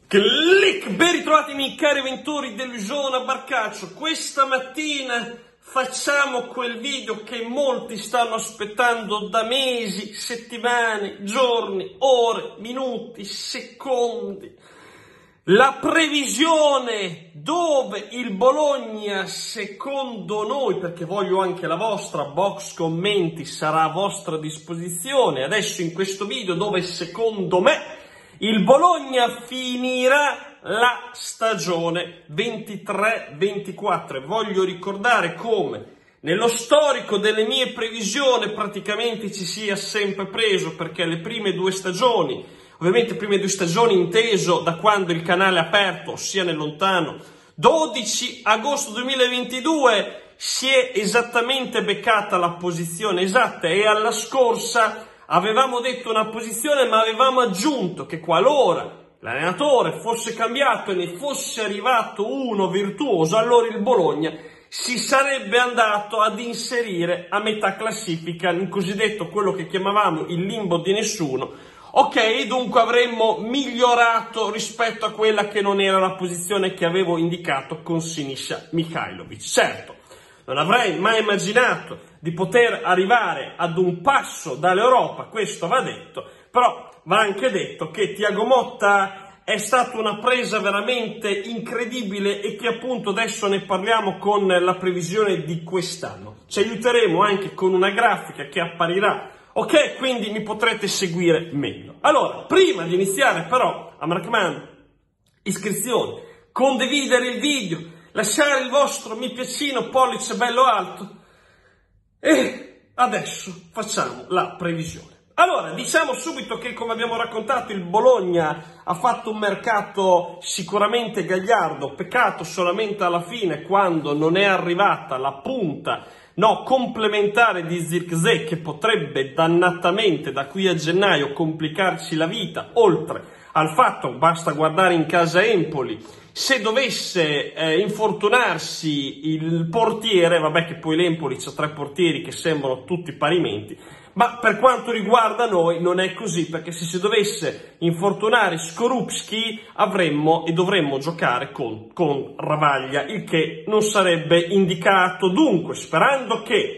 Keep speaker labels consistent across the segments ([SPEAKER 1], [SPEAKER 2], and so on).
[SPEAKER 1] Clic! Ben ritrovati miei cari avventori dell'Usona Barcaccio. Questa mattina facciamo quel video che molti stanno aspettando da mesi, settimane, giorni, ore, minuti, secondi. La previsione dove il Bologna, secondo noi, perché voglio anche la vostra box commenti, sarà a vostra disposizione adesso in questo video, dove secondo me il Bologna finirà la stagione 23-24 e voglio ricordare come nello storico delle mie previsioni praticamente ci sia sempre preso, perché le prime due stagioni, ovviamente prime due stagioni inteso da quando il canale è aperto, ossia nel lontano 12 agosto 2022, si è esattamente beccata la posizione esatta, e alla scorsa avevamo detto una posizione, ma avevamo aggiunto che qualora l'allenatore fosse cambiato e ne fosse arrivato uno virtuoso, allora il Bologna si sarebbe andato ad inserire a metà classifica, in cosiddetto quello che chiamavamo il limbo di nessuno. Ok, dunque avremmo migliorato rispetto a quella che non era la posizione che avevo indicato con Sinisa Mihajlovic. Certo, non avrei mai immaginato di poter arrivare ad un passo dall'Europa, questo va detto, però va anche detto che Thiago Motta è stata una presa veramente incredibile e che appunto adesso ne parliamo con la previsione di quest'anno. Ci aiuteremo anche con una grafica che apparirà, ok? Quindi mi potrete seguire meglio. Allora, prima di iniziare però, a mi raccomando, iscrizione, condividere il video, lasciare il vostro mi piacino, pollice bello alto. E adesso facciamo la previsione. Allora, diciamo subito che, come abbiamo raccontato, il Bologna ha fatto un mercato sicuramente gagliardo, peccato solamente alla fine quando non è arrivata la punta, complementare di Zirkzee, che potrebbe dannatamente da qui a gennaio complicarci la vita, oltre al fatto, basta guardare in casa Empoli, se dovesse infortunarsi il portiere, vabbè che poi l'Empoli c'ha 3 portieri che sembrano tutti parimenti, ma per quanto riguarda noi non è così, perché se si dovesse infortunare Skorupski avremmo e dovremmo giocare con Ravaglia, il che non sarebbe indicato. Dunque, sperando che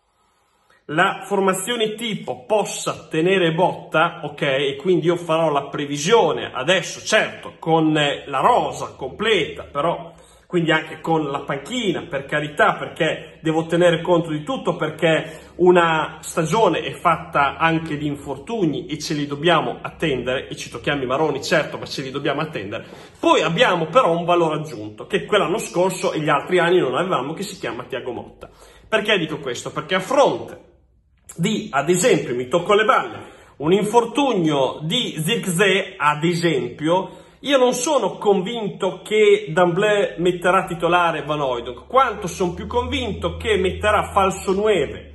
[SPEAKER 1] la formazione tipo possa tenere botta, ok, e quindi io farò la previsione adesso, certo, con la rosa completa, però quindi anche con la panchina, per carità, perché devo tenere conto di tutto, perché una stagione è fatta anche di infortuni e ce li dobbiamo attendere, e ci tocchiamo i maroni, certo, ma ce li dobbiamo attendere. Poi abbiamo però un valore aggiunto, che quell'anno scorso e gli altri anni non avevamo, che si chiama Thiago Motta. Perché dico questo? Perché a fronte di, ad esempio, mi tocco le balle, un infortunio di Zirkzee, ad esempio, io non sono convinto che d'emblée metterà titolare Van Hooijdonk, quanto sono più convinto che metterà falso 9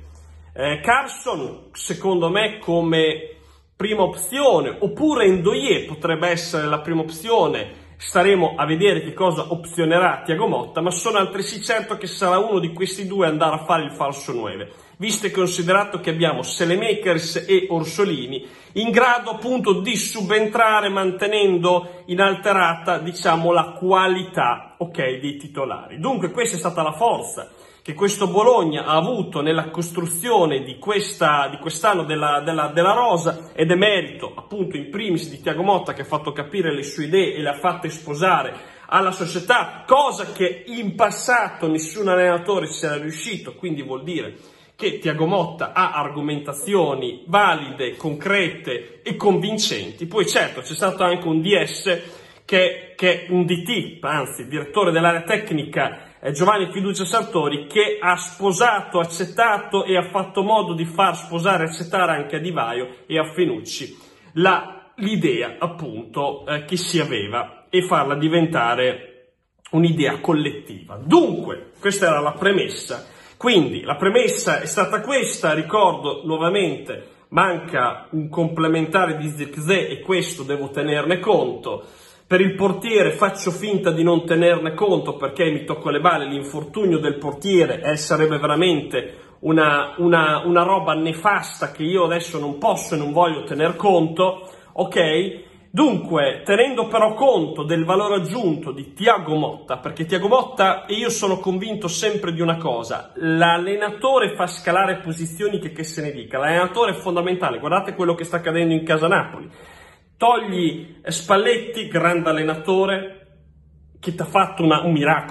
[SPEAKER 1] Carson, secondo me, come prima opzione, oppure Ndoye potrebbe essere la prima opzione. Staremo a vedere che cosa opzionerà Thiago Motta, ma sono altresì certo che sarà uno di questi due andare a fare il falso 9, visto e considerato che abbiamo Saelemaekers e Orsolini in grado appunto di subentrare mantenendo inalterata, diciamo, la qualità, ok, dei titolari. Dunque questa è stata la forza che questo Bologna ha avuto nella costruzione di quest'anno della rosa, ed è merito appunto in primis di Thiago Motta, che ha fatto capire le sue idee e le ha fatte sposare alla società, cosa che in passato nessun allenatore si era riuscito, quindi vuol dire che Thiago Motta ha argomentazioni valide, concrete e convincenti. Poi certo c'è stato anche un DS che è un DT, anzi direttore dell'area tecnica, Giovanni Fiducia Sartori, che ha sposato, accettato e ha fatto modo di far sposare e accettare anche a Di Vaio e a Fenucci l'idea appunto che si aveva, e farla diventare un'idea collettiva. Dunque questa era la premessa, quindi la premessa è stata questa. Ricordo nuovamente, manca un complementare di Zirkzee e questo devo tenerne conto. Per il portiere faccio finta di non tenerne conto, perché mi tocco le balle, l'infortunio del portiere sarebbe veramente una roba nefasta che io adesso non posso e non voglio tener conto, ok? Dunque, tenendo però conto del valore aggiunto di Thiago Motta, perché Thiago Motta, e io sono convinto sempre di una cosa, l'allenatore fa scalare posizioni che se ne dica, l'allenatore è fondamentale, guardate quello che sta accadendo in casa Napoli, togli Spalletti, grande allenatore, che ti ha fatto un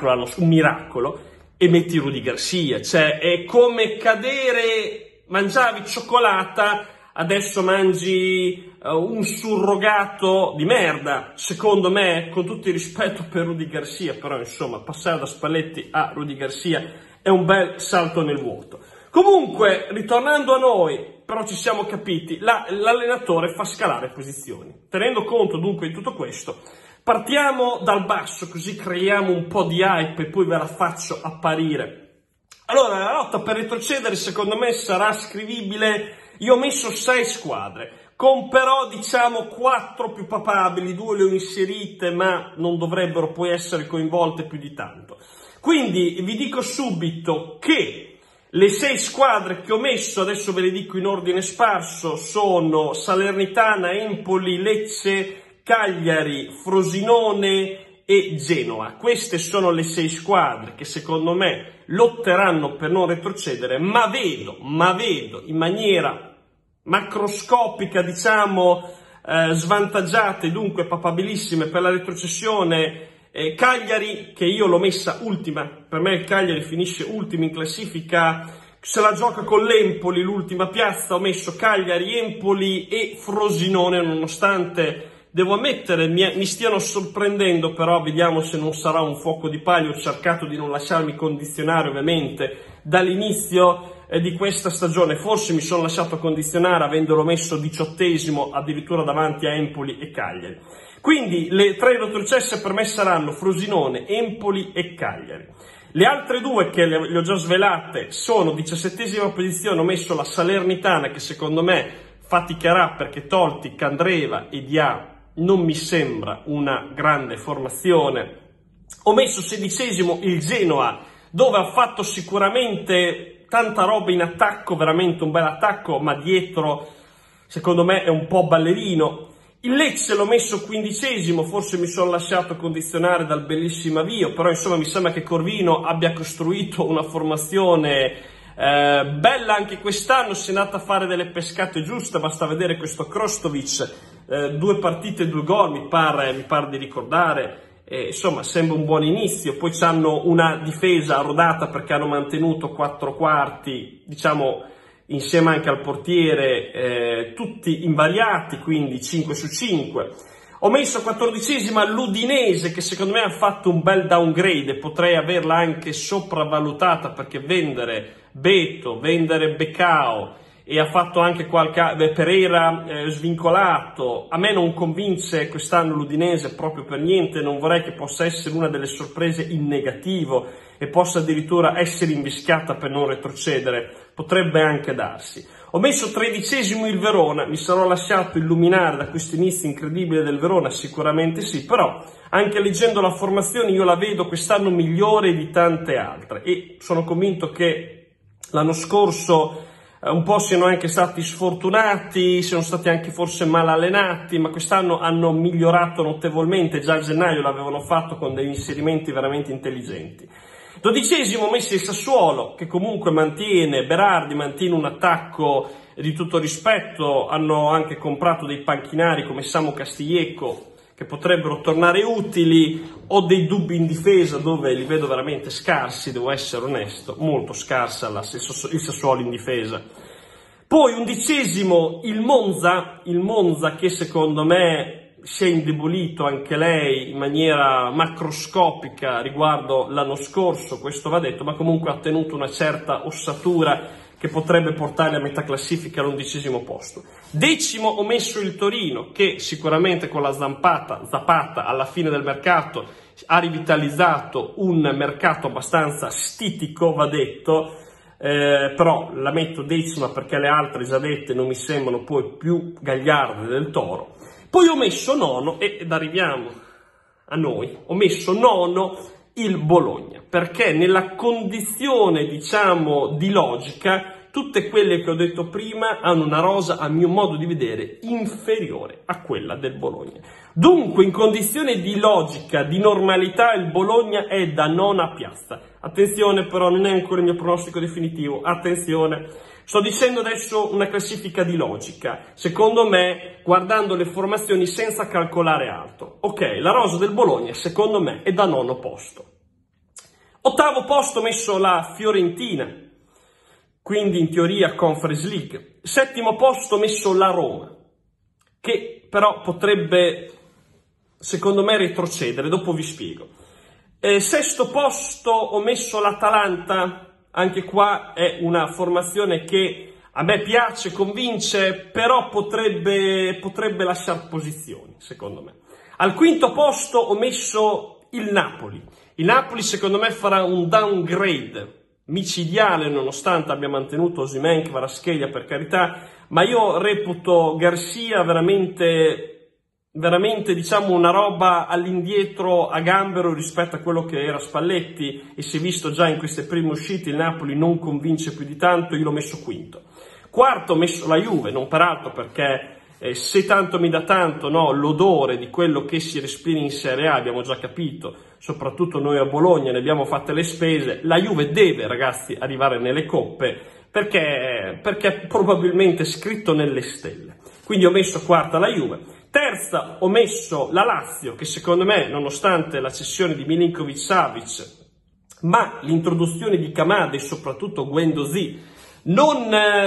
[SPEAKER 1] miracolo, e metti Rudy Garcia, cioè è come cadere, mangiavi cioccolata, adesso mangi un surrogato di merda, secondo me, con tutto il rispetto per Rudy Garcia, però insomma passare da Spalletti a Rudy Garcia è un bel salto nel vuoto. Comunque, ritornando a noi, però ci siamo capiti, l'allenatore fa scalare posizioni. Tenendo conto dunque di tutto questo, partiamo dal basso, così creiamo un po' di hype e poi ve la faccio apparire. Allora, la lotta per retrocedere secondo me sarà scrivibile. Io ho messo 6 squadre, con però diciamo 4 più papabili, 2 le ho inserite ma non dovrebbero poi essere coinvolte più di tanto. Quindi vi dico subito che le 6 squadre che ho messo, adesso ve le dico in ordine sparso, sono Salernitana, Empoli, Lecce, Cagliari, Frosinone e Genoa. Queste sono le 6 squadre che secondo me lotteranno per non retrocedere, ma vedo in maniera macroscopica, diciamo, svantaggiate, dunque papabilissime per la retrocessione. Cagliari, che io l'ho messa ultima, per me il Cagliari finisce ultimo in classifica, se la gioca con l'Empoli, l'ultima piazza. Ho messo Cagliari, Empoli e Frosinone, nonostante devo ammettere mi stiano sorprendendo, però vediamo se non sarà un fuoco di paglia. Ho cercato di non lasciarmi condizionare ovviamente dall'inizio di questa stagione, forse mi sono lasciato condizionare avendolo messo 18esimo addirittura davanti a Empoli e Cagliari. Quindi le 3 retrocesse per me saranno Frosinone, Empoli e Cagliari. Le altre 2 che le ho già svelate sono 17esima posizione, ho messo la Salernitana che secondo me faticherà perché tolti Candreva e Dia non mi sembra una grande formazione. Ho messo 16esimo il Genoa, dove ha fatto sicuramente tanta roba in attacco, veramente un bel attacco, ma dietro secondo me è un po' ballerino. Il Lecce l'ho messo 15esimo, forse mi sono lasciato condizionare dal bellissimo avvio, però insomma mi sembra che Corvino abbia costruito una formazione bella anche quest'anno, si è andata a fare delle pescate giuste, basta vedere questo Krostovic, 2 partite, 2 gol, mi pare di ricordare. Insomma sembra un buon inizio. Poi hanno una difesa rodata perché hanno mantenuto 4 quarti, diciamo insieme anche al portiere, tutti invariati, quindi 5 su 5. Ho messo 14esima l'Udinese che secondo me ha fatto un bel downgrade, potrei averla anche sopravvalutata perché vendere Beto, vendere Beccao e ha fatto anche qualche Pereira svincolato. A me non convince quest'anno l'Udinese proprio per niente, non vorrei che possa essere una delle sorprese in negativo e possa addirittura essere invischiata per non retrocedere, potrebbe anche darsi. Ho messo 13esimo il Verona, mi sarò lasciato illuminare da questo inizio incredibile del Verona, sicuramente sì, però anche leggendo la formazione io la vedo quest'anno migliore di tante altre e sono convinto che l'anno scorso un po' siano anche stati sfortunati, siano stati anche forse mal allenati, ma quest'anno hanno migliorato notevolmente, già a gennaio l'avevano fatto con degli inserimenti veramente intelligenti. 12esimo ho messo il Sassuolo, che comunque mantiene Berardi, mantiene un attacco di tutto rispetto, hanno anche comprato dei panchinari come Samu Castiglieco, che potrebbero tornare utili. Ho dei dubbi in difesa dove li vedo veramente scarsi, devo essere onesto, molto scarsa il Sassuolo in difesa. Poi 11esimo il Monza che secondo me si è indebolito anche lei in maniera macroscopica riguardo l'anno scorso, questo va detto, ma comunque ha tenuto una certa ossatura che potrebbe portare a metà classifica all'11esimo posto. 10° ho messo il Torino, che sicuramente con la zappata alla fine del mercato ha rivitalizzato un mercato abbastanza stitico, va detto, però la metto 10ª perché le altre già dette non mi sembrano poi più gagliarde del Toro. Poi ho messo 9° ed arriviamo a noi, ho messo 9° il Bologna, perché nella condizione, diciamo, di logica tutte quelle che ho detto prima hanno una rosa, a mio modo di vedere, inferiore a quella del Bologna. Dunque, in condizione di logica, di normalità, il Bologna è da nona piazza. Attenzione però, non è ancora il mio pronostico definitivo, attenzione. Sto dicendo adesso una classifica di logica, secondo me, guardando le formazioni senza calcolare altro. Ok, la rosa del Bologna, secondo me, è da nono posto. Ottavo posto ho messo la Fiorentina, quindi in teoria Conference League. Settimo posto ho messo la Roma, che però potrebbe, secondo me, retrocedere, dopo vi spiego. Sesto posto ho messo l'Atalanta. Anche qua è una formazione che a me piace, convince, però potrebbe lasciare posizioni, secondo me. Al quinto posto ho messo il Napoli. Il Napoli, secondo me, farà un downgrade micidiale, nonostante abbia mantenuto Osimhen, Kvaratskhelia, per carità, ma io reputo Garcia veramente diciamo una roba all'indietro a gambero rispetto a quello che era Spalletti, e si è visto già in queste prime uscite il Napoli non convince più di tanto. Io l'ho messo quinto. Quarto ho messo la Juve, non peraltro perché se tanto mi dà tanto, no, l'odore di quello che si respira in Serie A, abbiamo già capito, soprattutto noi a Bologna ne abbiamo fatte le spese, la Juve deve, ragazzi, arrivare nelle coppe perché è probabilmente scritto nelle stelle. Quindi ho messo quarta la Juve. Terza ho messo la Lazio, che secondo me, nonostante la cessione di Milinkovic-Savic, ma l'introduzione di Kamada e soprattutto Guendouzi, non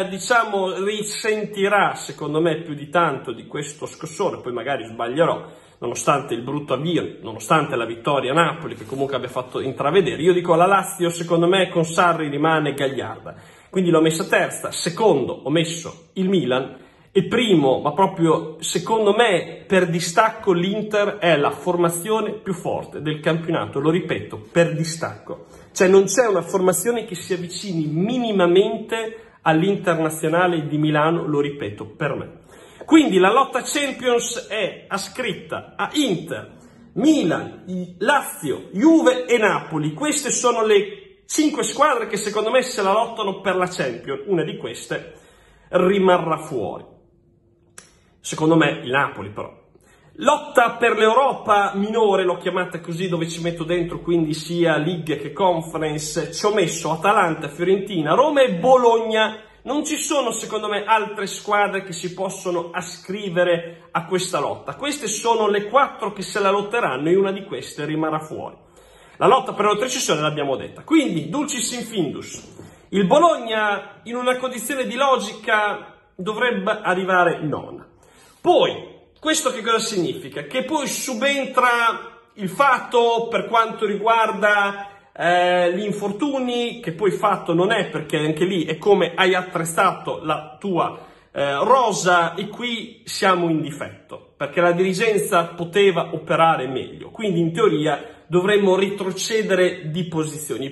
[SPEAKER 1] risentirà, secondo me, più di tanto di questo scossone. Poi magari sbaglierò, nonostante il brutto avvio, nonostante la vittoria a Napoli, che comunque abbia fatto intravedere. Io dico la Lazio, secondo me, con Sarri rimane gagliarda. Quindi l'ho messa terza. Secondo ho messo il Milan. E primo, ma proprio secondo me per distacco, l'Inter è la formazione più forte del campionato, lo ripeto, per distacco. Cioè non c'è una formazione che si avvicini minimamente all'Internazionale di Milano, lo ripeto, per me. Quindi la lotta Champions è ascritta a Inter, Milan, Lazio, Juve e Napoli. Queste sono le 5 squadre che secondo me se la lottano per la Champions. Una di queste rimarrà fuori. Secondo me il Napoli però. Lotta per l'Europa minore, l'ho chiamata così, dove ci metto dentro quindi sia League che Conference. Ci ho messo Atalanta, Fiorentina, Roma e Bologna. Non ci sono secondo me altre squadre che si possono ascrivere a questa lotta. Queste sono le 4 che se la lotteranno e una di queste rimarrà fuori. La lotta per la retrocessione l'abbiamo detta. Quindi, dulcis in findus, il Bologna in una condizione di logica dovrebbe arrivare nona. Poi, questo che cosa significa? Che poi subentra il fatto per quanto riguarda gli infortuni, che poi fatto non è, perché anche lì è come hai attrezzato la tua rosa, e qui siamo in difetto, perché la dirigenza poteva operare meglio, quindi in teoria dovremmo retrocedere di posizioni.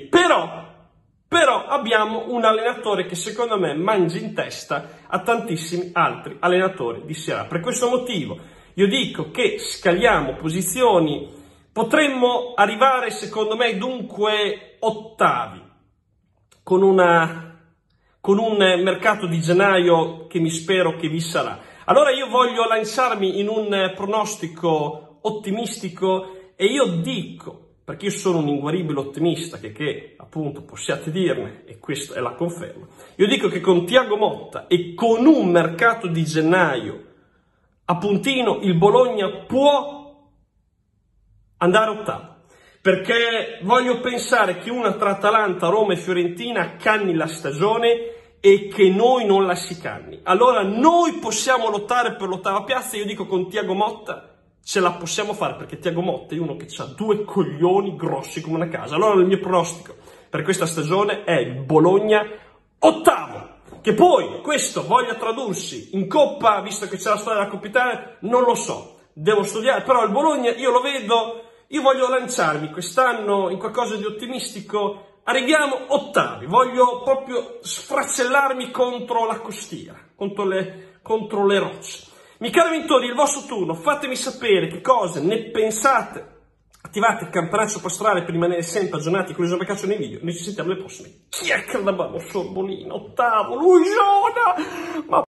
[SPEAKER 1] Però abbiamo un allenatore che secondo me mangia in testa a tantissimi altri allenatori di Serie A. Per questo motivo io dico che scaliamo posizioni, potremmo arrivare secondo me dunque ottavi, con un mercato di gennaio che mi spero che vi sarà. Allora io voglio lanciarmi in un pronostico ottimistico e io dico, perché io sono un inguaribile ottimista, che appunto possiate dirne, e questa è la conferma, io dico che con Thiago Motta e con un mercato di gennaio a puntino il Bologna può andare ottavo, perché voglio pensare che una tra Atalanta, Roma e Fiorentina canni la stagione e che noi non la si canni. Allora noi possiamo lottare per l'ottava piazza. Io dico con Thiago Motta ce la possiamo fare, perché Thiago Motta è uno che ha 2 coglioni grossi come una casa. Allora il mio pronostico per questa stagione è il Bologna ottavo. Che poi questo voglia tradursi in Coppa, visto che c'è la storia della Coppa Italia, non lo so, devo studiare, però il Bologna io lo vedo, io voglio lanciarmi quest'anno in qualcosa di ottimistico. Arriviamo ottavi, voglio proprio sfracellarmi contro la costiera, contro le rocce. Miei cari avventori, il vostro turno, fatemi sapere che cosa ne pensate Attivate il campanaccio pastorale per rimanere sempre aggiornati con l'Usono Barcaccio nei video. Noi ci sentiamo alle prossime. Chiacchiere da Babbo Sorbolino, ottavo, Luisiona! Ma